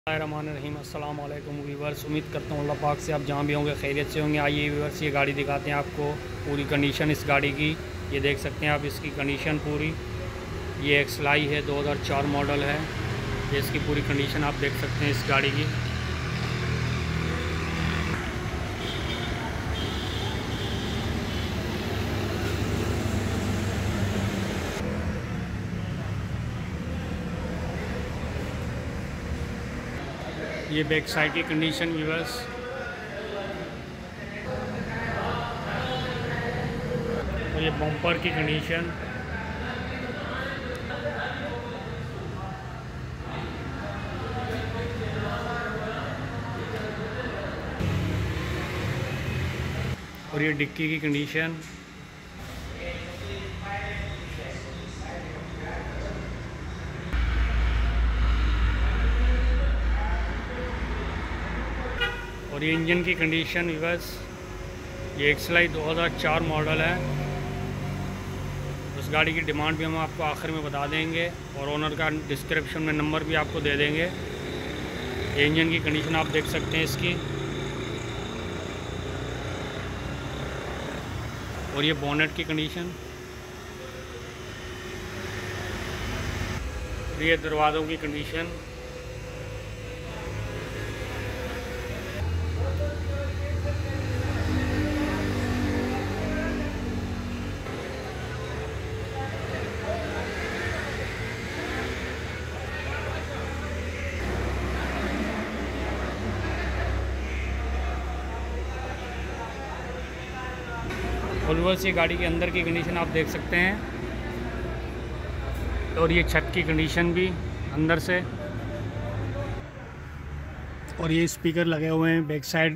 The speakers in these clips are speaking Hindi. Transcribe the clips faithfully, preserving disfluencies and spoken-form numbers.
रहीम अस्सलाम वालेकुम व्यूवर्स, उम्मीद करता हूँ अल्लाह पाक से आप जहाँ भी होंगे खैरियत से होंगे। आइए व्यूवर्स, ये गाड़ी दिखाते हैं आपको पूरी कंडीशन इस गाड़ी की। ये देख सकते हैं आप इसकी कंडीशन पूरी। ये एक्सलाई है, दो हज़ार चार मॉडल है। ये इसकी पूरी कंडीशन आप देख सकते हैं इस गाड़ी की। ये बैक साइड की कंडीशन व्यूवर्स, और ये बम्पर की कंडीशन। और ये डिक्की की कंडीशन। और ये इंजन की कंडीशन व्यूवर्स, ये एक्सलाई दो हज़ार चार मॉडल है। उस गाड़ी की डिमांड भी हम आपको आखिर में बता देंगे और ओनर का डिस्क्रिप्शन में नंबर भी आपको दे देंगे। ये इंजन की कंडीशन आप देख सकते हैं इसकी। और ये बोनेट की कंडीशन। और ये दरवाज़ों की कंडीशन। और बस ये गाड़ी के अंदर की कंडीशन आप देख सकते हैं। और ये छत की कंडीशन भी अंदर से। और ये स्पीकर लगे हुए हैं बैक साइड।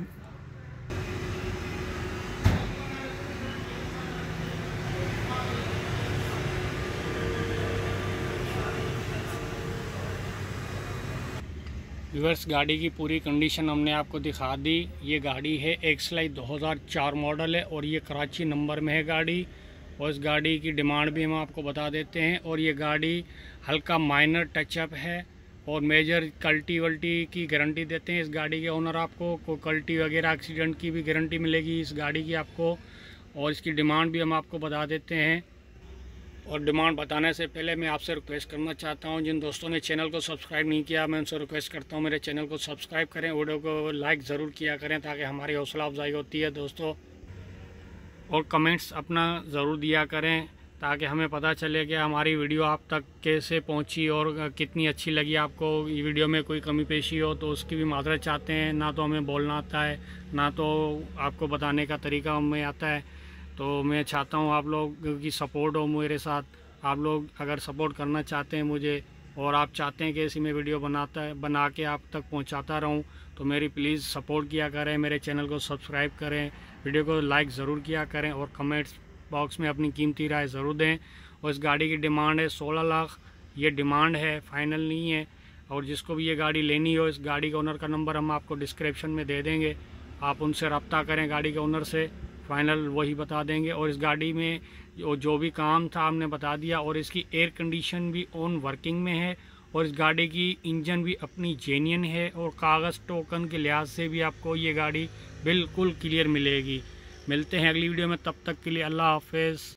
व्यूअर्स, गाड़ी की पूरी कंडीशन हमने आपको दिखा दी। ये गाड़ी है एक्सलाई दो हज़ार चार मॉडल है और ये कराची नंबर में है गाड़ी। और इस गाड़ी की डिमांड भी हम आपको बता देते हैं। और ये गाड़ी हल्का माइनर टचअप है और मेजर कल्टी वल्टी की गारंटी देते हैं इस गाड़ी के ओनर आपको। कोई कल्टी वगैरह एक्सीडेंट की भी गारंटी मिलेगी इस गाड़ी की आपको। और इसकी डिमांड भी हम आपको बता देते हैं। और डिमांड बताने से पहले मैं आपसे रिक्वेस्ट करना चाहता हूं, जिन दोस्तों ने चैनल को सब्सक्राइब नहीं किया, मैं उनसे रिक्वेस्ट करता हूं मेरे चैनल को सब्सक्राइब करें, वीडियो को लाइक ज़रूर किया करें ताकि हमारी हौसला अफजाई होती है दोस्तों। और कमेंट्स अपना ज़रूर दिया करें ताकि हमें पता चले कि हमारी वीडियो आप तक कैसे पहुंची और कितनी अच्छी लगी आपको। ये वीडियो में कोई कमी पेशी हो तो उसकी भी माजरत चाहते हैं। ना तो हमें बोलना आता है, ना तो आपको बताने का तरीका हमें आता है। तो मैं चाहता हूँ आप लोग की सपोर्ट हो मेरे साथ। आप लोग अगर सपोर्ट करना चाहते हैं मुझे और आप चाहते हैं कि ऐसी मैं वीडियो बनाता है बना के आप तक पहुँचाता रहूँ, तो मेरी प्लीज़ सपोर्ट किया करें, मेरे चैनल को सब्सक्राइब करें, वीडियो को लाइक ज़रूर किया करें और कमेंट्स बॉक्स में अपनी कीमती राय ज़रूर दें। और इस गाड़ी की डिमांड है सोलह लाख। ये डिमांड है, फाइनल नहीं है। और जिसको भी ये गाड़ी लेनी हो, इस गाड़ी के ओनर का नंबर हम आपको डिस्क्रिप्शन में दे देंगे। आप उनसे रब्ता करें गाड़ी के ओनर से, फाइनल वही बता देंगे। और इस गाड़ी में जो जो भी काम था हमने बता दिया। और इसकी एयर कंडीशन भी ऑन वर्किंग में है। और इस गाड़ी की इंजन भी अपनी जेन्युइन है। और कागज़ टोकन के लिहाज से भी आपको ये गाड़ी बिल्कुल क्लियर मिलेगी। मिलते हैं अगली वीडियो में, तब तक के लिए अल्लाह हाफ़िज़।